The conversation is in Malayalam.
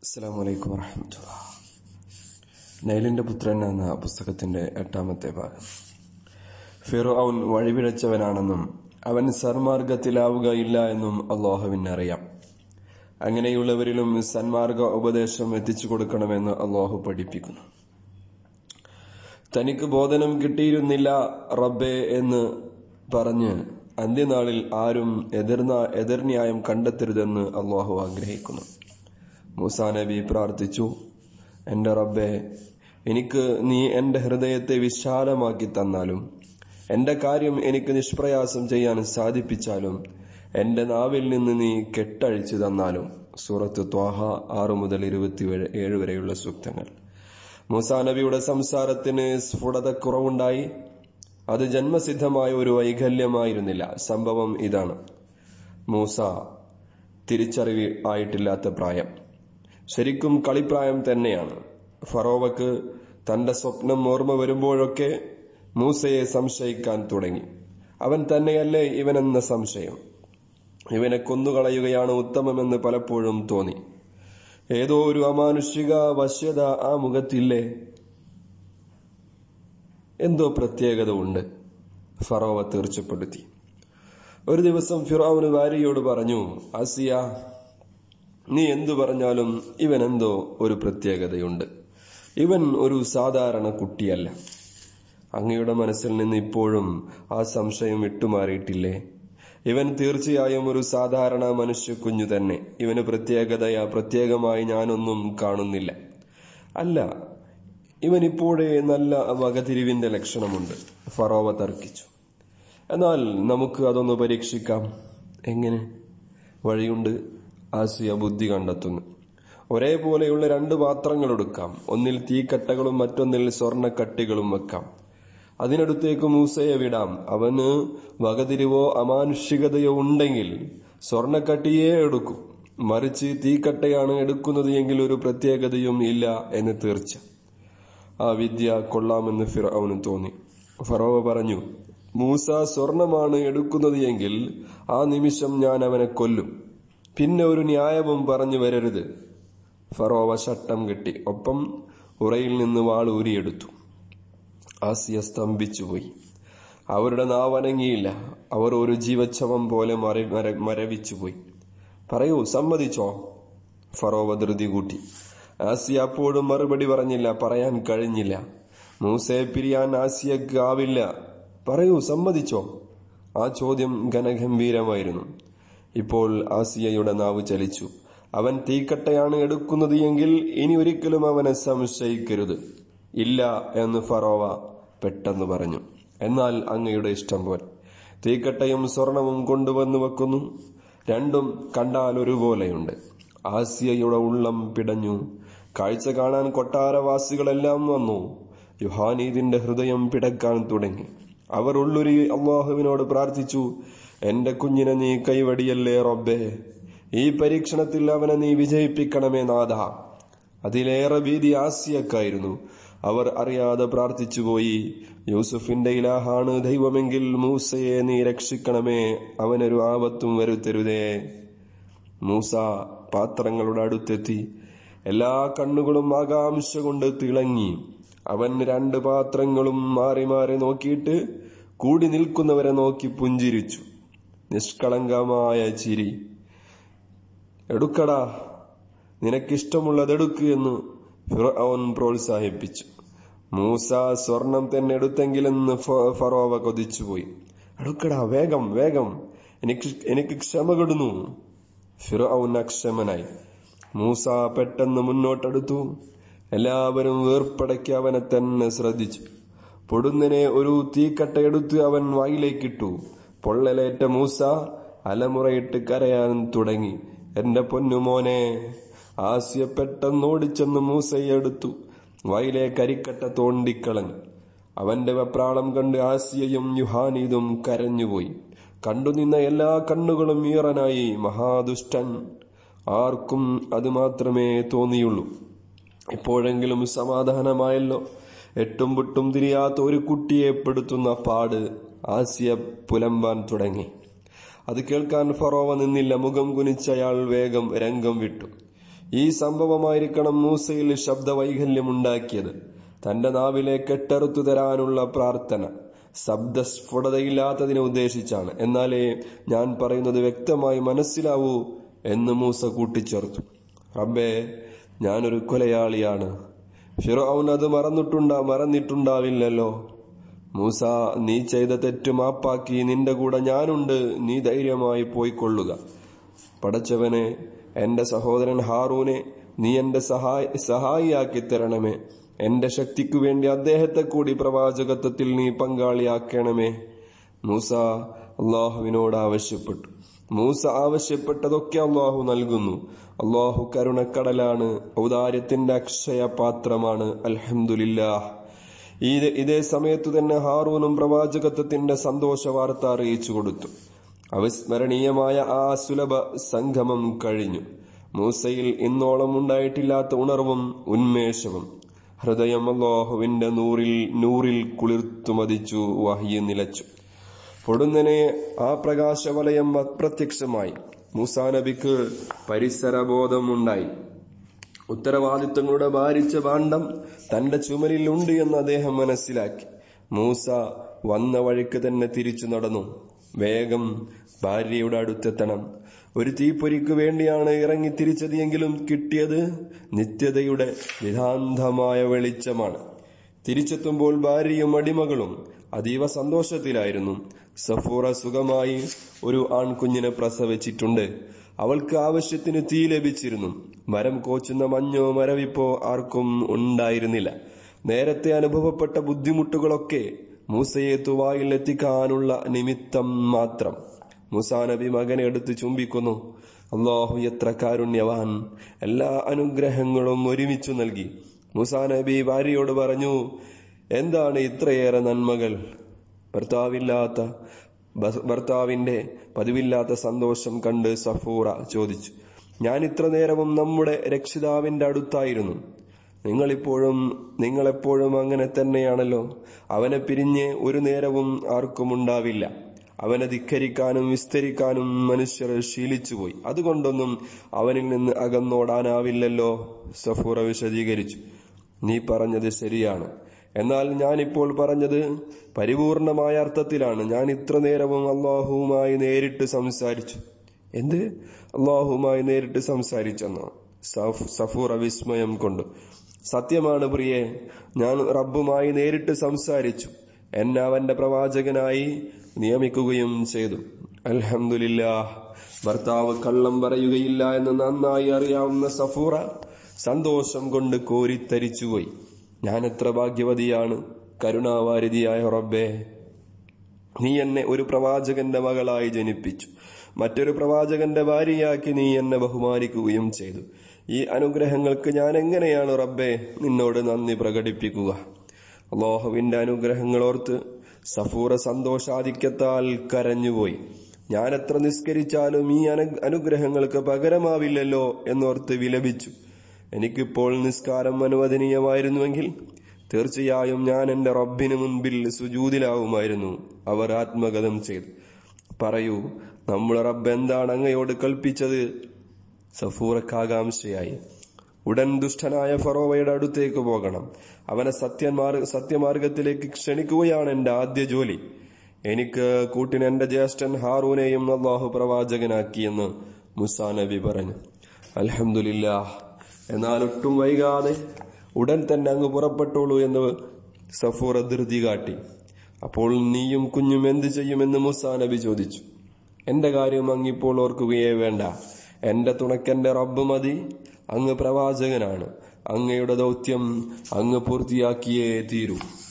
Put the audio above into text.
അസ്സലാമു അലൈക്കും വറഹ്മത്തുള്ളാഹി. നൈലിന്റെ പുത്രൻ എന്ന പുസ്തകത്തിന്റെ 8-ാമത്തെ ഭാഗം. ഫിർഔൻ വഴിപിഴച്ചവനാണെന്നും അവൻ സന്മാർഗത്തിലാവുകയില്ല എന്നും അല്ലാഹുവിനറിയാം. അങ്ങനെയുള്ളവരിലും സന്മാർഗ ഉപദേശം എത്തിച്ചു കൊടുക്കണമെന്ന് അല്ലാഹു പഠിപ്പിക്കുന്നു. തനിക്ക് ബോധനം കിട്ടിയിരുന്നില്ല റബ്ബേ എന്ന് പറഞ്ഞ് അന്ത്യനാളിൽ ആരും എതിർന്യായം കണ്ടെത്തരുതെന്ന് അല്ലാഹു ആഗ്രഹിക്കുന്നു. മൂസാ നബി പ്രാർത്ഥിച്ചു, എൻ്റെ റബ്ബേ, എനിക്ക് നീ എൻ്റെ ഹൃദയത്തെ വിശാലമാക്കി തന്നാലും എൻ്റെ കാര്യം എനിക്ക് നിഷ്പ്രയാസം ചെയ്യാൻ സാധിപ്പിച്ചാലും എൻ്റെ നാവിൽ നിന്ന് നീ കെട്ടഴിച്ചു തന്നാലും. സൂറത്ത് ത്വാഹ 6 മുതൽ 27 വരെയുള്ള സൂക്തങ്ങൾ. മൂസാ നബിയുടെ സംസാരത്തിന് സ്ഫുടതക്കുറവുണ്ടായി. അത് ജന്മസിദ്ധമായ ഒരു വൈകല്യമായിരുന്നില്ല. സംഭവം ഇതാണ്: മൂസ തിരിച്ചറിവ് ആയിട്ടില്ലാത്ത പ്രായം, ശരിക്കും കളിപ്രായം തന്നെയാണ്. ഫറോവക്ക് തന്റെ സ്വപ്നം ഓർമ്മ വരുമ്പോഴൊക്കെ മൂസയെ സംശയിക്കാൻ തുടങ്ങി. അവൻ തന്നെയല്ലേ ഇവനെന്ന സംശയം. ഇവനെ കൊന്നുകളയുകയാണ് ഉത്തമമെന്ന് പലപ്പോഴും തോന്നി. ഏതോ ഒരു അമാനുഷിക വശ്യത ആ മുഖത്തില്ലേ? എന്തോ പ്രത്യേകത ഉണ്ട്, ഫറോവ തീർച്ചപ്പെടുത്തി. ഒരു ദിവസം ഫിർഔൻ ഭാര്യയോട് പറഞ്ഞു, ആസിയ, നീ എന്തു പറഞ്ഞാലും ഇവനെന്തോ ഒരു പ്രത്യേകതയുണ്ട്. ഇവൻ ഒരു സാധാരണ കുട്ടിയല്ല. അങ്ങയുടെ മനസ്സിൽ നിന്ന് ഇപ്പോഴും ആ സംശയം വിട്ടുമാറിയിട്ടില്ലേ? ഇവൻ തീർച്ചയായും ഒരു സാധാരണ മനുഷ്യ കുഞ്ഞു തന്നെ. ഇവന് പ്രത്യേകമായി ഞാനൊന്നും കാണുന്നില്ല. അല്ല, ഇവനിപ്പോഴേ നല്ല വകതിരിവിന്റെ ലക്ഷണമുണ്ട്, ഫറോവ തർക്കിച്ചു. എന്നാൽ നമുക്ക് അതൊന്ന് പരീക്ഷിക്കാം. എങ്ങനെ? വഴിയുണ്ട്, ആസിയ ബുദ്ധി കണ്ടെത്തുന്നു. ഒരേപോലെയുള്ള 2 പാത്രങ്ങൾ എടുക്കാം. ഒന്നിൽ തീക്കട്ടകളും മറ്റൊന്നിൽ സ്വർണ്ണക്കട്ടികളും വെക്കാം. അതിനടുത്തേക്ക് മൂസയെ വിടാം. അവന് വകതിരിവോ അമാനുഷികതയോ ഉണ്ടെങ്കിൽ സ്വർണ്ണക്കട്ടിയെ എടുക്കും. മറിച്ച് തീക്കട്ടയാണ് എടുക്കുന്നത് എങ്കിൽ ഒരു പ്രത്യേകതയും ഇല്ല എന്ന് തീർച്ച. ആ വിദ്യ കൊള്ളാമെന്ന് ഫിർഔന് തോന്നി. ഫറോവ പറഞ്ഞു, മൂസ സ്വർണമാണ് എടുക്കുന്നത് എങ്കിൽ ആ നിമിഷം ഞാൻ അവനെ കൊല്ലും. പിന്നെ ഒരു ന്യായവും പറഞ്ഞു വരരുത്. ഫറോവ ശട്ടം കെട്ടി. ഒപ്പം ഉറയിൽ നിന്ന് വാൾ ഊരിയെടുത്തു. ആസിയ സ്തംഭിച്ചുപോയി. അവരുടെ നാവനങ്ങിയില്ല. അവർ ഒരു ജീവച്ഛവം പോലെ മരവിച്ചുപോയി. പറയൂ, സമ്മതിച്ചോ? ഫറോവ ധൃതി കൂട്ടി. ആസിയ അപ്പോഴും മറുപടി പറഞ്ഞില്ല. പറയാൻ കഴിഞ്ഞില്ല. മൂസയെ പിരിയാൻ ആസിയക്ക് ആവില്ല. പറയൂ, സമ്മതിച്ചോ? ആ ചോദ്യം ഘനഗംഭീരമായിരുന്നു. ഇപ്പോൾ ആസിയയുടെ നാവ് ചലിച്ചു. അവൻ തീക്കട്ടയാണ് എടുക്കുന്നത് എങ്കിൽ ഇനി ഒരിക്കലും അവനെ സംശയിക്കരുത്. ഇല്ല എന്ന് ഫറോവ പെട്ടെന്ന് പറഞ്ഞു. എന്നാൽ അങ്ങയുടെ ഇഷ്ടം പോലെ. തീക്കട്ടയും സ്വർണവും കൊണ്ടുവന്നു വെക്കുന്നു. രണ്ടും കണ്ടാൽ ഒരുപോലെയുണ്ട്. ആസിയയുടെ ഉള്ളം പിടഞ്ഞു. കാഴ്ച കാണാൻ കൊട്ടാരവാസികളെല്ലാം വന്നു. യുഹാനീദിന്റെ ഹൃദയം പിടക്കാൻ തുടങ്ങി. അവർ ഉള്ളുരുകി അല്ലാഹുവിനോട് പ്രാർത്ഥിച്ചു, എന്റെ കുഞ്ഞിനെ നീ കൈവടിയല്ലേ റബ്ബേ. ഈ പരീക്ഷണത്തിൽ അവനെ നീ വിജയിപ്പിക്കണമേ നാഥ. അതിലേറെ ഭീതി ആസിയക്കായിരുന്നു. അവർ അറിയാതെ പ്രാർത്ഥിച്ചുപോയി, യൂസുഫിന്റെ ഇലാഹാണ് ദൈവമെങ്കിൽ മൂസയെ നീ രക്ഷിക്കണമേ, അവനൊരു ആപത്തും വരുത്തരുതേ. മൂസ പാത്രങ്ങളുടെ അടുത്തെത്തി. എല്ലാ കണ്ണുകളും ആകാംക്ഷ കൊണ്ട് തിളങ്ങി. അവൻ 2 പാത്രങ്ങളും മാറി മാറി നോക്കിയിട്ട് കൂടി നിൽക്കുന്നവരെ നോക്കി പുഞ്ചിരിച്ചു. നിഷ്കളങ്കമായ ചിരി. എടുക്കടാ, നിനക്കിഷ്ടമുള്ളതെടുക്ക് എന്ന് ഫിർഔൻ പ്രോത്സാഹിപ്പിച്ചു. മൂസ സ്വർണം തന്നെ എടുത്തെങ്കിലെന്ന് ഫറോവ കൊതിച്ചുപോയി. എടുക്കടാ, വേഗം വേഗം, എനിക്ക് ക്ഷമ കെടുന്നു. ഫിർഔൻ അക്ഷമനായി. മൂസ പെട്ടെന്ന് മുന്നോട്ടെടുത്തു. എല്ലാവരും വീർപ്പടക്കി അവനെ തന്നെ ശ്രദ്ധിച്ചു. പൊടുന്നനെ ഒരു തീക്കട്ട എടുത്ത് അവൻ വായിലേക്കിട്ടു. പൊള്ളലേറ്റ മൂസ അലമുറയിട്ട് കരയാൻ തുടങ്ങി. എന്റെ പൊന്നുമോനെ. ആസിയ പെട്ടെന്ന് ഓടിച്ചെന്ന് മൂസയെ എടുത്തു. വായിലെ കരിക്കട്ട തോണ്ടിക്കളഞ്ഞു. അവന്റെ വെപ്രാളം കണ്ട് ആസിയയും യുഹാനീദും കരഞ്ഞുപോയി. കണ്ടുനിന്ന എല്ലാ കണ്ണുകളും ഈറനായി. മഹാദുഷ്ടൻ. ആർക്കും അത് മാത്രമേ തോന്നിയുള്ളൂ. ഇപ്പോഴെങ്കിലും സമാധാനമായല്ലോ. എട്ടും പൊട്ടും തിരിയാത്ത ഒരു കുട്ടിയെ പെടുത്തുന്ന പാട് ആസിയ പുലമ്പാൻ തുടങ്ങി. അത് കേൾക്കാൻ ഫറോവ നിന്നില്ല. മുഖം കുനിച്ചയാൾ വേഗം രംഗം വിട്ടു. ഈ സംഭവമായിരിക്കണം മൂസയിൽ ശബ്ദവൈകല്യമുണ്ടാക്കിയത്. തന്റെ നാവിലെ കെട്ടറുത്തു തരാനുള്ള പ്രാർത്ഥന ശബ്ദസ്ഫുടതയില്ലാത്തതിനെ ഉദ്ദേശിച്ചാണ്. എന്നാലേ ഞാൻ പറയുന്നത് വ്യക്തമായി മനസ്സിലാവൂ എന്ന് മൂസ കൂട്ടിച്ചേർത്തു. റബ്ബേ, ഞാനൊരു കൊലയാളിയാണ്. ഫിർഔൻ അത് മറന്നിട്ടുണ്ടാവില്ലല്ലോ. മൂസ, നീ ചെയ്ത തെറ്റ് മാപ്പാക്കി, നിന്റെ കൂടെ ഞാനുണ്ട്, നീ ധൈര്യമായി പോയിക്കൊള്ളുക. പടച്ചവനെ, എന്റെ സഹോദരൻ ഹാറൂനെ നീ എന്റെ സഹായിയാക്കി തരണമേ. എന്റെ ശക്തിക്കു വേണ്ടി അദ്ദേഹത്തെ കൂടി പ്രവാചകത്വത്തിൽ നീ പങ്കാളിയാക്കണമേ. മൂസ അള്ളാഹുവിനോട് ആവശ്യപ്പെട്ടു. മൂസ ആവശ്യപ്പെട്ടതൊക്കെ അള്ളാഹു നൽകുന്നു. അള്ളാഹു കരുണക്കടലാണ്, ഔദാര്യത്തിന്റെ അക്ഷയ പാത്രമാണ്. അൽഹംദുലില്ലാഹ്. ഇതേ സമയത്തു തന്നെ ഹാറൂനും പ്രവാചകത്വത്തിന്റെ സന്തോഷ വാർത്ത അറിയിച്ചു കൊടുത്തു. അവിസ്മരണീയമായ ആ സുലഭ സംഗമം കഴിഞ്ഞു. മൂസയിൽ ഇന്നോളം ഉണ്ടായിട്ടില്ലാത്ത ഉണർവും ഉന്മേഷവും. ഹൃദയം അല്ലാഹുവിന്റെ നൂറിൽ കുളിർത്തുമതിച്ചു. വഹ്യ് നിലച്ചു. പൊടുന്നനെ ആ പ്രകാശവലയം അപ്രത്യക്ഷമായി. മൂസാ നബിക്ക് പരിസരബോധമുണ്ടായി. ഉത്തരവാദിത്തങ്ങളുടെ ഭാരിച്ച ഭാണ്ഡം തന്റെ ചുമലിൽ ഉണ്ട് എന്ന് അദ്ദേഹം മനസ്സിലാക്കി. മൂസ വന്ന വഴിക്ക് തന്നെ തിരിച്ചു നടന്നു. വേഗം ഭാര്യയുടെ അടുത്തെത്തണം. ഒരു തീപ്പൊരിക്കു വേണ്ടിയാണ് ഇറങ്ങി തിരിച്ചത് എങ്കിലും കിട്ടിയത് നിത്യതയുടെ വിധാന്തമായ വെളിച്ചമാണ്. തിരിച്ചെത്തുമ്പോൾ ഭാര്യയും അടിമകളും അതീവ സന്തോഷത്തിലായിരുന്നു. സഫൂറ സുഖമായി ഒരു ആൺകുഞ്ഞിനെ പ്രസവിച്ചിട്ടുണ്ട്. അവൾക്ക് ആവശ്യത്തിന് തീ ലഭിച്ചിരുന്നു. മരം കോച്ചുന്ന മഞ്ഞോ മരവിപ്പോ ആർക്കും ഉണ്ടായിരുന്നില്ല. നേരത്തെ അനുഭവപ്പെട്ട ബുദ്ധിമുട്ടുകളൊക്കെ മൂസയെ തുവായിൽ എത്തിക്കാനുള്ള നിമിത്തം മാത്രം. മൂസാ നബി മകനെ എടുത്ത് ചുംബിക്കുന്നു. അല്ലാഹു എത്ര കാരുണ്യവാൻ! എല്ലാ അനുഗ്രഹങ്ങളും ഒരുമിച്ചു നൽകി. മൂസാ നബി ഭാര്യയോട് പറഞ്ഞു, എന്താണ് ഇത്രയേറെ നന്മകൾ? ഭർത്താവിന്റെ പതിവില്ലാത്ത സന്തോഷം കണ്ട് സഫൂറ ചോദിച്ചു. ഞാൻ ഇത്ര നേരവും നമ്മുടെ രക്ഷിതാവിന്റെ അടുത്തായിരുന്നു. നിങ്ങളെപ്പോഴും അങ്ങനെ തന്നെയാണല്ലോ. അവനെ പിരിഞ്ഞ് ഒരു നേരവും ആർക്കും ഉണ്ടാവില്ല. അവനെ ധിക്കരിക്കാനും വിസ്തരിക്കാനും മനുഷ്യർ ശീലിച്ചുപോയി. അതുകൊണ്ടൊന്നും അവനിൽ നിന്ന് അകന്നോടാനാവില്ലല്ലോ. സഫൂറ വിശദീകരിച്ചു. നീ പറഞ്ഞത് ശരിയാണ്. എന്നാൽ ഞാനിപ്പോൾ പറഞ്ഞത് പരിപൂർണമായ അർത്ഥത്തിലാണ്. ഞാൻ ഇത്ര നേരവും അള്ളാഹുവുമായി നേരിട്ട് സംസാരിച്ചു. എന്ത്? അള്ളാഹുവുമായി നേരിട്ട് സംസാരിച്ചെന്നോ? സഫൂറ വിസ്മയം കൊണ്ടു. സത്യമാണ് പ്രിയേ, ഞാൻ റബ്ബുമായി നേരിട്ട് സംസാരിച്ചു. എന്നെ അവന്റെ പ്രവാചകനായി നിയമിക്കുകയും ചെയ്തു. അൽഹംദുലില്ലാഹ്. ഭർത്താവ് കള്ളം പറയുകയില്ല എന്ന് നന്നായി അറിയാവുന്ന സഫൂറ സന്തോഷം കൊണ്ട് കോരിത്തരിച്ചുപോയി. ഞാൻ എത്ര ഭാഗ്യവതിയാണ്. കരുണാവാരിധിയായ റബ്ബേ, നീ എന്നെ ഒരു പ്രവാചകന്റെ മകളായി ജനിപ്പിച്ചു. മറ്റൊരു പ്രവാചകന്റെ ഭാര്യയാക്കി നീ എന്നെ ബഹുമാനിക്കുകയും ചെയ്തു. ഈ അനുഗ്രഹങ്ങൾക്ക് ഞാൻ എങ്ങനെയാണ് റബ്ബേ നിന്നോട് നന്ദി പ്രകടിപ്പിക്കുക? അല്ലാഹുവിന്റെ അനുഗ്രഹങ്ങളോർത്ത് സഫൂറ സന്തോഷാധിക്യത്താൽ കരഞ്ഞുപോയി. ഞാൻ എത്ര നിസ്കരിച്ചാലും ഈ അനുഗ്രഹങ്ങൾക്ക് പകരമാവില്ലല്ലോ എന്നോർത്ത് വിലപിച്ചു. എനിക്കിപ്പോൾ നിസ്കാരം അനുവദനീയമായിരുന്നുവെങ്കിൽ തീർച്ചയായും ഞാൻ എന്റെ റബ്ബിന് മുൻപിൽ സുജൂദിലാവുമായിരുന്നു. അവർ ആത്മഗതം ചെയ്തു. പറയൂ, നമ്മുടെ റബ്ബ് എന്താണ് അങ്ങയോട് കൽപ്പിച്ചത്? സഫൂറക്കാകാംക്ഷയായി. ഉടൻ ദുഷ്ടനായ ഫറോവയുടെ അടുത്തേക്ക് പോകണം. അവനെ സത്യമാർഗത്തിലേക്ക് ക്ഷണിക്കുകയാണ് എന്റെ ആദ്യ ജോലി. എനിക്ക് കൂട്ടിന് എന്റെ ജ്യേഷ്ഠൻ ഹാറൂനെയും അല്ലാഹു പ്രവാചകനാക്കിയെന്ന് മൂസാ നബി പറഞ്ഞു. അൽഹംദുലില്ലാഹ്. എന്നാൽ ഒട്ടും വൈകാതെ ഉടൻ തന്നെ അങ്ങ് പുറപ്പെട്ടോളൂ എന്ന് സഫൂറ ധൃതി കാട്ടി. അപ്പോൾ നീയും കുഞ്ഞും എന്ത് ചെയ്യുമെന്ന് മൂസാ നബി ചോദിച്ചു. എന്റെ കാര്യം അങ്ങിപ്പോൾ ഓർക്കുകയേ വേണ്ട. എന്റെ തുണക്കെന്റെ റബ്ബ് മതി. അങ്ങ് പ്രവാചകനാണ്. അങ്ങയുടെ ദൗത്യം അങ്ങ് പൂർത്തിയാക്കിയേ തീരൂ.